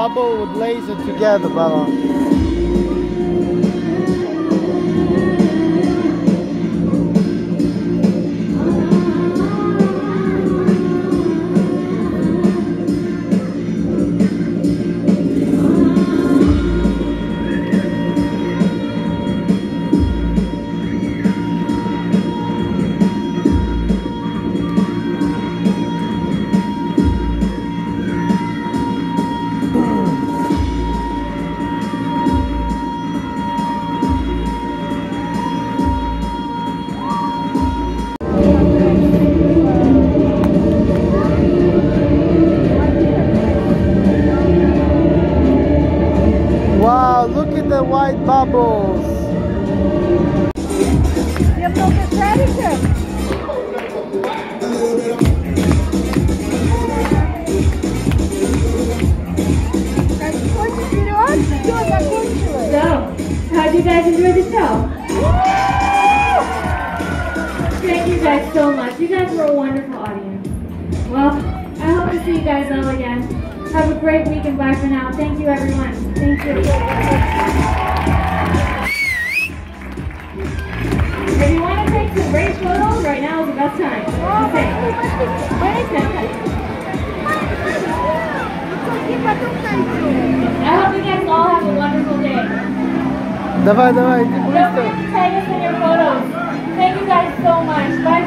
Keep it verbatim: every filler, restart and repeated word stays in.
bubble with laser together, Bella. Wow, look at the white bubbles. Je hebt nog een sterretje. So, how did you guys enjoy the show? Thank you guys so much. You guys were a wonderful audience. Well, I hope to see you guys all again. Have a great week and bye for now. Thank you, everyone. Thank you. If you want to take some great photos, right now is the best time. Okay. I hope you guys all have a wonderful day. Давай, давай, иди Don't быстро. forget to tag us in your photos. Thank you guys so much. Bye.